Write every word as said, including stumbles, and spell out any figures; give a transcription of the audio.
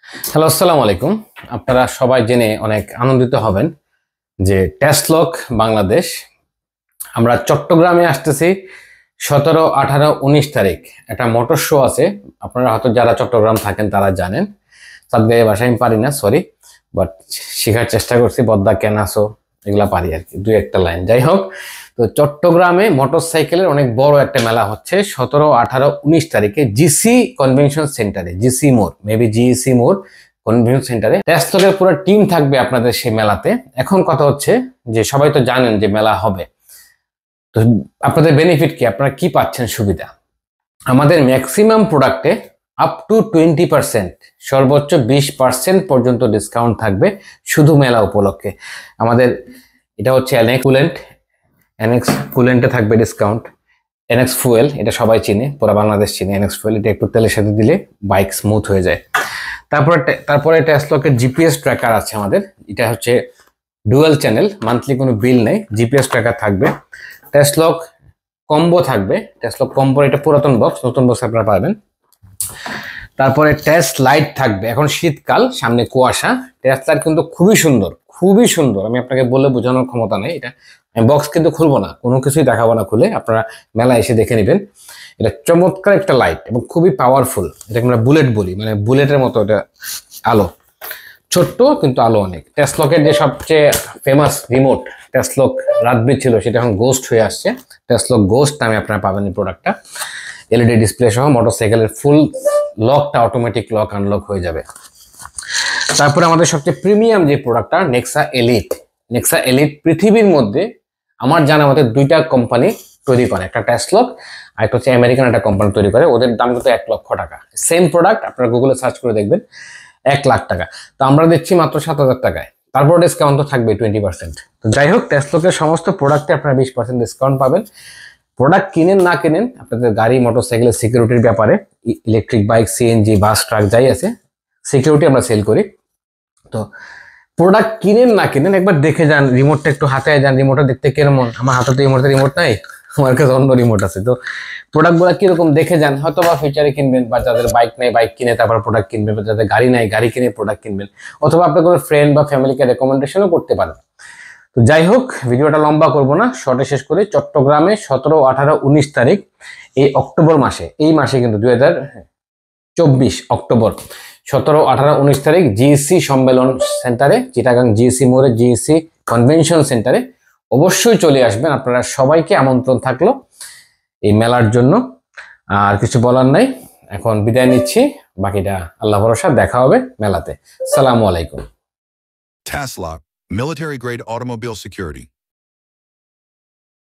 Hello, আসসালামু আলাইকুম। আপনারা সবাই জেনে অনেক আনন্দিত হবেন যে ট্যাসলক বাংলাদেশ আমরা চট্টগ্রামে আসতেছি সতেরো আঠারো উনিশ তারিখ একটা মোটর শো আছে। আপনারা হয়তো যারা চট্টগ্রাম থাকেন তারা জানেন। সাতগাঁয়ে ভাষা আমি পারি না, সরি, বাট শেখার চেষ্টা করছি। বদ্দা কেন আসো এগুলা পারি আর কি, দুই একটা লাইন। যাই হোক, তো চট্টগ্রামে মোটর সাইকেলের অনেক বড় একটা মেলা হচ্ছে সতেরো আঠারো উনিশ তারিখে জিসি কনভেনশন সেন্টারে, জিসি মোড়, মেবি জিসি মোড় কনভেনশন সেন্টারে। ট্যাসলকের পুরো টিম থাকবে আপনাদের সেই মেলাতে। এখন কথা হচ্ছে যে সবাই তো জানেন যে মেলা হবে, তো আপনাদের বেনিফিট কি, আপনারা কি পাচ্ছেন সুবিধা? আমাদের ম্যাক্সিমাম প্রোডাক্টে আপ টু টোয়েন্টি পার্সেন্ট, সর্বোচ্চ বিশ পার্সেন্ট পর্যন্ত ডিসকাউন্ট থাকবে শুধু মেলা উপলক্ষে। আমাদের এটা হচ্ছে এনএক্স কুলেন্ট, এনএক্স কুলেন্টে থাকবে ডিসকাউন্ট। এনএক্স ফুয়েল, এটা সবাই চিনে, পুরো বাংলাদেশ চিনে এনএক্স ফুয়েল। এটা একটু তেলের সাথে দিলে বাইক স্মুথ হয়ে যায়। তারপরে তারপরে ট্যাসলকের জিপিএস ট্র্যাকার আছে আমাদের। এটা হচ্ছে ডুয়াল চ্যানেল, মান্থলি কোনো বিল নেই, জিপিএস ট্র্যাকার থাকবে। ট্যাসলক কম্বো থাকবে, ট্যাসলক কম্বো, এটা পুরাতন বক্স, নতুন বক্স আপনারা পাবেন। তারপরে ট্যাস লাইট থাকবে, এখন শীতকাল, সামনে কুয়াশা। ট্যাস লাইট কিন্তু খুবই সুন্দর, খুবই সুন্দর, আমি আপনাকে বলে বোঝানোর ক্ষমতা নেই। এটা আমি বক্স কিন্তু খুলবো না, কোনো কিছুই দেখাবো না খুলে, আপনারা মেলা এসে দেখে নেবেন। এটা চমৎকার একটা লাইট এবং খুবই পাওয়ারফুল। এটাকে আমরা বুলেট বলি, মানে বুলেটের মতো এটা আলো, ছোট্ট কিন্তু আলো অনেক। ট্যাসলকের যে সবচেয়ে ফেমাস রিমোট ট্যাসলক রাতবির ছিল, সেটা এখন গোস্ট হয়ে আসছে। ট্যাসলক গোস্ট নামে আপনারা পাবেন এই প্রোডাক্টটা। এলইডি ডিসপ্লে সহ মোটরসাইকেলের ফুল লকটা অটোমেটিক লক আনলক হয়ে যাবে। তারপরে আমাদের সবচেয়ে প্রিমিয়াম যে প্রোডাক্টটা নেক্সা এলিট। নেক্সা এলিট পৃথিবীর মধ্যে আমার জানা মতে দুইটা কোম্পানি তৈরি করে, একটা ট্যাসলক আর একটা হচ্ছে আমেরিকান একটা কোম্পানি তৈরি করে। ওদের দাম কিন্তু এক লক্ষ টাকা। সেম প্রোডাক্ট আপনারা গুগলে সার্চ করে দেখবেন, এক লাখ টাকা। তো আমরা দিচ্ছি মাত্র সাত হাজার টাকায়। তারপর ডিসকাউন্ট তো থাকবে টোয়েন্টি পার্সেন্ট। তো যাই হোক, ট্যাসলকের সমস্ত প্রোডাক্টে আপনারা বিশ পার্সেন্ট ডিসকাউন্ট পাবেন। প্রোডাক্ট কিনেন না কিনেন, আপনাদের গাড়ি মোটরসাইকেলের সিকিউরিটির ব্যাপারে, electric bike, CNG, bus, truck যাই আছে, সিকিউরিটি আমরা সেল করি। তো প্রোডাক্ট কিনেন না কিনেন, একবার দেখে যান, রিমোটটা একটু হাতে যান, রিমোটটা দেখতে কেমন। আমার হাতে তো এই মুহূর্তে রিমোট নাই, আমার কাছে অন্য রিমোট আছে। তো প্রোডাক্টগুলো কিরকম দেখে যান, হয়তো বা ফিচারে কিনবেন, বা যাদের বাইক নেই বাইক কিনে তারপর প্রোডাক্ট কিনবেন, বা যাদের গাড়ি নাই গাড়ি কিনে প্রোডাক্ট কিনবেন, অথবা আপনার কোনো ফ্রেন্ড বা ফ্যামিলিকে রেকমেন্ডেশনও করতে পারেন। তো যাই হোক, ভিডিওটা লম্বা করব না, শর্টে শেষ করি। চট্টগ্রামে সতেরো আঠারো উনিশ তারিখ এই অক্টোবর মাসে, এই মাসে কিন্তু দুই হাজার চব্বিশ অক্টোবর সতেরো আঠারো উনিশ তারিখ জিএসসি সম্মেলন সেন্টারে, চিটাগাং জিএসসি মোড়ে, জিএসসি কনভেনশন সেন্টারে অবশ্যই চলে আসবেন। আপনারা সবাইকে আমন্ত্রণ থাকলো এই মেলার জন্য। আর কিছু বলার নাই, এখন বিদায় নিচ্ছি, বাকিটা আল্লাহ ভরসা, দেখা হবে মেলাতে। আসসালামু আলাইকুম। Tasslock, military-grade automobile security.